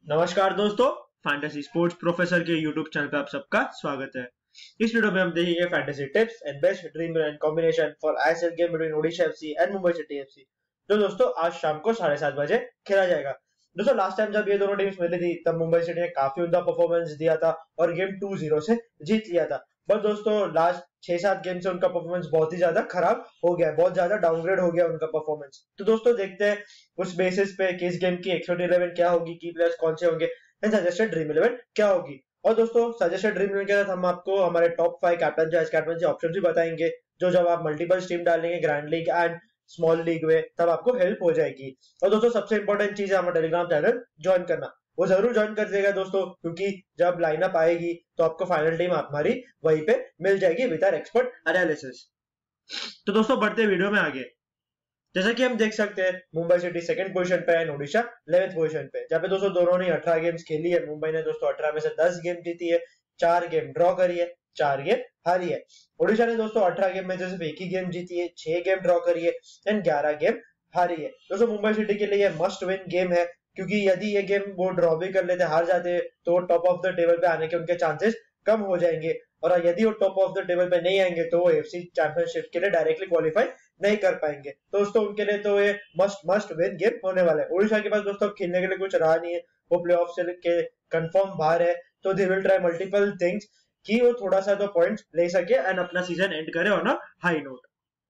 नमस्कार दोस्तों, fantasy sports professor के यूट्यूब चैनल पे आप सबका स्वागत है। इस वीडियो में हम देखेंगे fantasy tips and best Dream Eleven combination for ISL game between Odisha FC and Mumbai City FC, जो दोस्तों आज शाम को 7:30 बजे खेला जाएगा। दोस्तों लास्ट टाइम जब ये दोनों टीम्स मिली थी तब मुंबई सिटी ने काफी उम्दा परफॉर्मेंस दिया था और गेम 2-0 से जीत लिया था। बट दोस्तों लास्ट 6-7 गेम से उनका परफॉर्मेंस बहुत ही ज्यादा खराब हो गया, बहुत ज्यादा डाउनग्रेड हो गया उनका परफॉर्मेंस। तो दोस्तों देखते हैं उस बेसिस पे कि इस गेम की एक्सपेक्टेड 11 क्या होगी, की प्लेयर्स कौन से होंगे एंड सजेस्टेड ड्रीम 11 क्या होगी। और दोस्तों सजेस्टेड ड्रीम 11 के साथ हम आपको हमारे top 5 captain vice captain option भी बताएंगे, जो जब आप मल्टीपल टीम डालेंगे grand league and small league में तब आपको हेल्प हो जाएगी। और दोस्तों सबसे इंपॉर्टेंट चीज है हमारा टेलीग्राम चैनल ज्वाइन करना, वो जरूर ज्वाइन कर देगा दोस्तों, क्योंकि जब लाइनअप आएगी तो आपको फाइनल टीम हमारी वहीं पे मिल जाएगी विद आवर एक्सपर्ट एनालिसिस। तो दोस्तों बढ़ते वीडियो में आगे, जैसा कि हम देख सकते हैं मुंबई सिटी सेकंड पोजीशन पे है, ओडिशा 11th पोजीशन पे, जहाँ पे दोस्तों दोनों ने 18 गेम्स खेली है। मुंबई ने दोस्तों 18 में से 10 गेम जीती है, 4 गेम ड्रॉ करी है, 4 गेम हारी है। ओडिशा ने दोस्तों 18 गेम में से सिर्फ एक ही गेम जीती है, 6 गेम ड्रॉ करी है एंड 11 गेम हारी है। दोस्तों मुंबई सिटी के लिए मस्ट विन गेम है, क्योंकि यदि ये गेम वो ड्रॉ भी कर लेते, हार जाते, तो टॉप ऑफ द टेबल पे आने के उनके चांसेस कम हो जाएंगे, और यदि वो टॉप ऑफ द टेबल पे नहीं आएंगे तो वो एफसी चैंपियनशिप के लिए डायरेक्टली क्वालिफाई नहीं कर पाएंगे। तो दोस्तों उनके लिए तो ये मस्ट विन गेम होने वाला है। ओडिशा के पास दोस्तों खेलने के लिए कुछ रहा नहीं है, वो प्लेऑफ से के कंफर्म बाहर है, तो they will try multiple things कि वो थोड़ा सा तो पॉइंट्स ले सके एंड अपना सीजन एंड करे on a high note.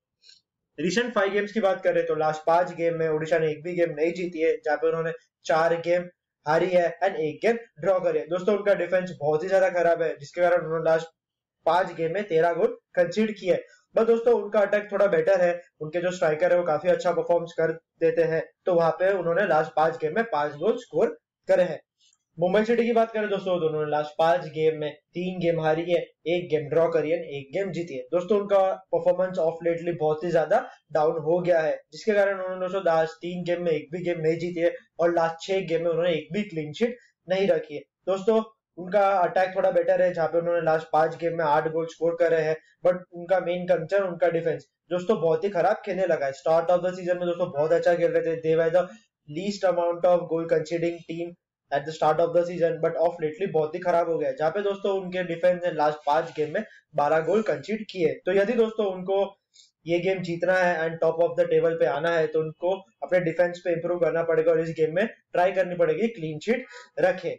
Recent 5 games की बात करें तो लास्ट 5 गेम में ओडिशा ने एक भी गेम नहीं जीती है, जहां पे उन्होंने 4 गेम हारी है एंड 1 गेम ड्रॉ करी है। दोस्तों उनका डिफेंस बहुत ही ज्यादा खराब है, जिसके कारण उन्होंने लास्ट 5 गेम में 13 गोल कंसीड किए। बट दोस्तों उनका अटैक थोड़ा बेटर है, उनके जो स्ट्राइकर है वो काफी अच्छा परफॉर्म कर देते हैं, तो वहां पे उन्होंने लास्ट 5 गेम में 5 गोल स्कोर करे हैं। मुंबई सिटी की बात करें दोस्तों, दोनों ने लास्ट 5 गेम में 3 गेम हारी है, 1 गेम ड्रॉ करी है, 1 गेम जीती है। दोस्तों उनका परफॉर्मेंस ऑफ लेटली बहुत ही ज्यादा डाउन हो गया है, जिसके कारण उन्होंने दोस्तों लास्ट 3 गेम में एक भी गेम नहीं जीती है और लास्ट 6 गेम में उन्होंने एक भी क्लीन शीट नहीं रखी है। दोस्तों उनका अटैक थोड़ा बेटर है, जहां पे उन्होंने लास्ट 5 गेम में 8 गोल स्कोर करे हैं, बट उनका मेन कंसर्न उनका डिफेंस दोस्तों बहुत ही खराब खेलने लगा है। स्टार्ट ऑफ द सीजन में दोस्तों बहुत अच्छा खेल रहे थे, they were the least amount of goal conceding team at the start of the season, but of lately बहुत ही खराब हो गया, जहां पे दोस्तों उनके डिफेंस ने लास्ट 5 गेम में 12 गोल कंसीड किए। तो यदि दोस्तों उनको ये गेम जीतना है and top of the table पे आना है, तो उनको अपने डिफेंस पे इंप्रूव करना पड़ेगा और इस गेम में ट्राई करनी पड़ेगी क्लीन शीट रखे।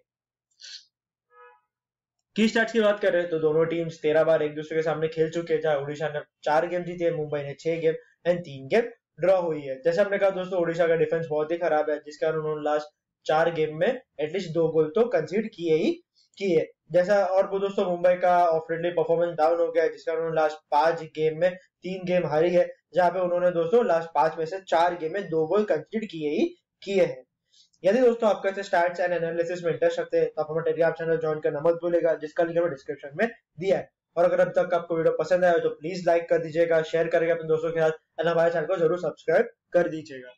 की स्टैट्स की बात करें तो दोनों टीम्स 13 बार एक दूसरे के सामने खेल चुके हैं, जहां ओडिशा ने 4 गेम जीते हैं, मुंबई ने 6 गेम एंड 3 गेम ड्रॉ हुई है। जैसे हमने कहा दोस्तों ओडिशा का डिफेंस बहुत ही खराब है, जिसके कारण उन्होंने लास्ट 4 गेम में एटलीस्ट 2 गोल तो कंसीड किए ही किए। जैसा और वो दोस्तों मुंबई का ऑफरेटली परफॉर्मेंस डाउन हो गया है, जिसका उन्होंने लास्ट 5 गेम में 3 गेम हारी है, जहां पे उन्होंने दोस्तों लास्ट 5 में से 4 गेम में 2 गोल कंसीड किए ही किए हैं। यदि दोस्तों आपका ऐसे स्टैट्स एंड एनालिसिस में इंटरेस्ट रखते हैं तो आप हमारे टेलीग्राम चैनल ज्वाइन करना मत भूलेगा, जिसका लिंक हमें डिस्क्रिप्शन में दिया है। और अगर अब तक आपको वीडियो पसंद आया तो प्लीज लाइक कर दीजिएगा, शेयर करेगा अपने दोस्तों के साथ एंड हमारे चैनल को जरूर सब्सक्राइब कर दीजिएगा।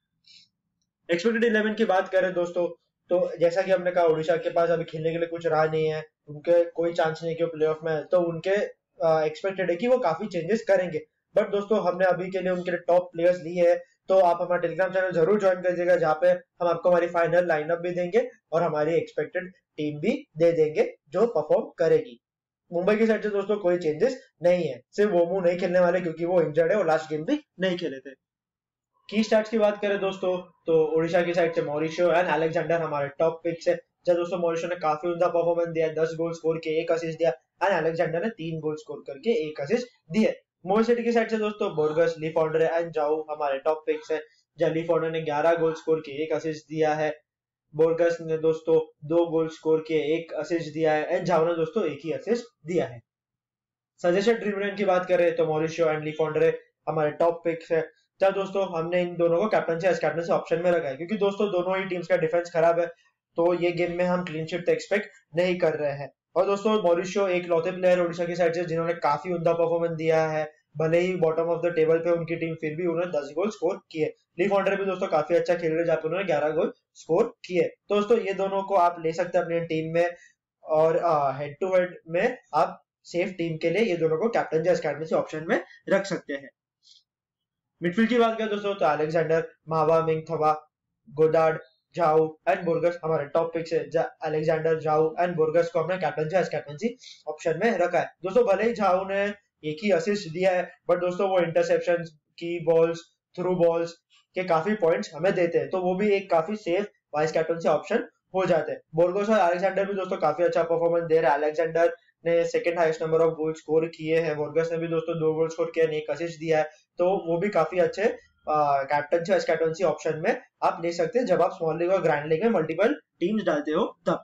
एक्सपेक्टेड 11 की बात करें दोस्तों, तो जैसा कि हमने कहा ओडिशा के पास अभी खेलने के लिए कुछ रहा नहीं है, उनके कोई चांस नहीं कि वो प्लेऑफ में है, तो उनके एक्सपेक्टेड है कि वो काफी चेंजेस करेंगे। बट दोस्तों हमने अभी के लिए उनके लिए टॉप प्लेयर्स लिए है, तो आप हमारा टेलीग्राम चैनल जरूर ज्वाइन कर दीजिएगा, जहाँ पे हम आपको हमारी फाइनल लाइनअप भी देंगे और हमारी एक्सपेक्टेड टीम भी दे देंगे जो परफॉर्म करेगी। मुंबई की साइड से दोस्तों कोई चेंजेस नहीं है, सिर्फ वोमू नहीं खेलने वाले क्योंकि वो इंजर्ड है और लास्ट गेम भी नहीं खेले थे। की स्टैट्स की बात करें दोस्तों, तो ओडिशा की साइड से मॉरिशो एंड अलेक्जेंडर हमारे टॉप पिक्स है। जब दोस्तों मॉरिशो ने काफी उम्दा परफॉर्मेंस दिया, 10 गोल स्कोर के 1 असिस्ट दिया एंड अलेक्जेंडर ने 3 गोल स्कोर करके 1 असिस्ट दिए। मुंबई सिटी की साइड से दोस्तों बोर्गस, लीफॉन्ड्रे एंड जाऊ हमारे टॉप पिक्स है, जब लीफॉन्ड्रे ने 11 गोल स्कोर के 1 असिस्ट दिया है, बोर्गस ने दोस्तों 2 गोल स्कोर के 1 असिस्ट दिया है एंड जाऊ ने दोस्तों 1 ही असिस्ट दिया है। सजेस्टेड ड्रीम 11 की बात करें तो मॉरिशो एंड लीफॉन्ड्रे हमारे टॉप पिक्स है, जब दोस्तों हमने इन दोनों को कैप्टन से ऑप्शन में रखा है, क्योंकि दोस्तों दोनों ही टीम्स का डिफेंस खराब है, तो ये गेम में हम क्लीन शीट एक्सपेक्ट नहीं कर रहे हैं। और दोस्तों मॉरिशो एक लौते प्लेयर ओडिशा की साइड से जिन्होंने काफी उम्दा परफॉर्मेंस दिया है, भले ही बॉटम ऑफ द टेबल पे उनकी टीम, फिर भी उन्होंने 10 गोल स्कोर किए। लीफॉन्ड्रे भी दोस्तों काफी अच्छा खेल रहे, जहाँ पे उन्होंने 11 गोल स्कोर किए। तो दोस्तों ये दोनों को आप ले सकते हैं अपनी टीम में, और हेड टू हेड में आप सेफ टीम के लिए ये दोनों को कैप्टन से ऑप्शन में रख सकते हैं। मिडफील्ड की बात करें दोस्तों तो अलेक्जेंडर, मावा, मिंग थवा, गोडार्ड, जाओ एंड बोर्गस हमारे टॉप पिक्स है। अलेक्जेंडर जाओ एंड बोर्गस को हमने कैप्टनसी ऑप्शन में रखा है। दोस्तों भले ही जाओ ने एक ही असिस्ट दिया है, बट दोस्तों वो इंटरसेप्शन, की बॉल्स, थ्रू बॉल्स के काफी पॉइंट्स हमें देते हैं, तो वो भी एक काफी सेफ वाइस कैप्टनसी ऑप्शन हो जाते हैं। बोर्गस और अलेक्जेंडर भी दोस्तों काफी अच्छा परफॉर्मेंस दे रहे हैं। अलेक्जेंडर ने second highest number of goal score किए हैं, बोर्गस ने भी दोस्तों 2 गोल स्कोर किए, एक असिस्ट दिया है, तो वो भी काफी अच्छे कैप्टनसी वाइस कैप्टनसी ऑप्शन में आप ले सकते हैं जब आप स्मॉल लीग और ग्रैंड लीग में मल्टीपल टीम्स डालते हो तब।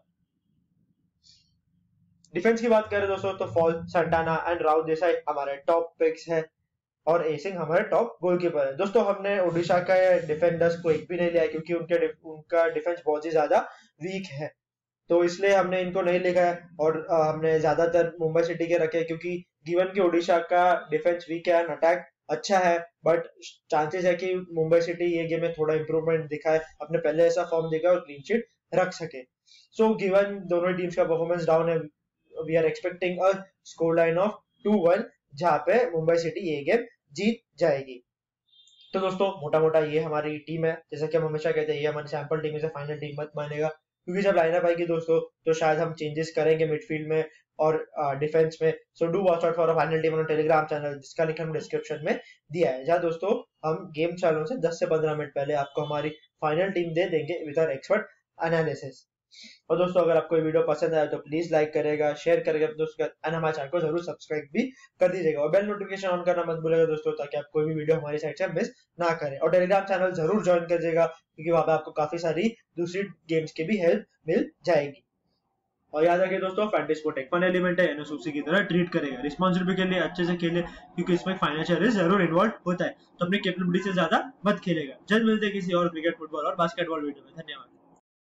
डिफेंस की बात करें दोस्तों तो Fall, Santana and Rao Desai हमारे टॉप पिक्स है और एसिंग हमारे टॉप गोलकीपर है। दोस्तों हमने ओडिशा के डिफेंडर्स को एक भी नहीं लिया क्योंकि उनका डिफेंस बहुत ही ज्यादा वीक है, तो इसलिए हमने इनको नहीं लिखा है। और हमने ज्यादातर मुंबई सिटी के रखे क्योंकि गिवन की ओडिशा का डिफेंस वीक है, अटैक अच्छा है, बट चांसेस है कि मुंबई सिटी ये गेम में थोड़ा इंप्रूवमेंट दिखाए, अपने पहले ऐसा फॉर्म दिखाए और क्लीन शीट रख सके। सो गिवन दोनों टीम्स का परफॉर्मेंस डाउन है, we are expecting a score line of 2-1 जहां पे मुंबई सिटी ये गेम जीत जाएगी। तो दोस्तों मोटा मोटा ये हमारी टीम है, जैसा कि हम हमेशा कहते हैं ये हमारी सैंपल टीम है, फाइनल टीम मत मानेगा, क्योंकि जब लाइनअप आएगी दोस्तों तो शायद हम चेंजेस करेंगे मिडफील्ड में और डिफेंस में। So do watch out for a final team on Telegram channel, जिसका लिंक हम डिस्क्रिप्शन में दिया है, जहाँ दोस्तों हम गेम चालू से 10 से 15 मिनट पहले आपको हमारी फाइनल टीम दे देंगे विद आवर एक्सपर्ट एनालिसिस। और दोस्तों अगर आपको ये वीडियो पसंद आया तो प्लीज लाइक करेगा, शेयर करेगा दोस्तों, एंड हमारे चैनल को जरूर सब्सक्राइब भी कर दीजिएगा और बेल नोटिफिकेशन ऑन करना मत भूलिएगा दोस्तों, ताकि आप कोई भी वीडियो हमारी साइड से मिस ना करें। और टेलीग्राम चैनल जरूर ज्वाइन करिएगा क्योंकि वहां पे आपको काफी सारी दूसरी गेम्स की भी हेल्प मिल जाएगी। और याद रखिए दोस्तों, फैंटेसी स्पोर्ट एक फन एलिमेंट है, एनएसओसी की तरह ट्रीट करेगा, रिस्पांसिबल खेले, अच्छे से खेले, क्योंकि इसमें फाइनेंशियल रिस्क जरूर इन्वॉल्व होता है, तो अपनी कैपेबिलिटी से ज्यादा मत खेलेगा। जल्द मिलते हैं किसी और क्रिकेट, फुटबॉल और बास्केटबॉल वीडियो में। धन्यवाद।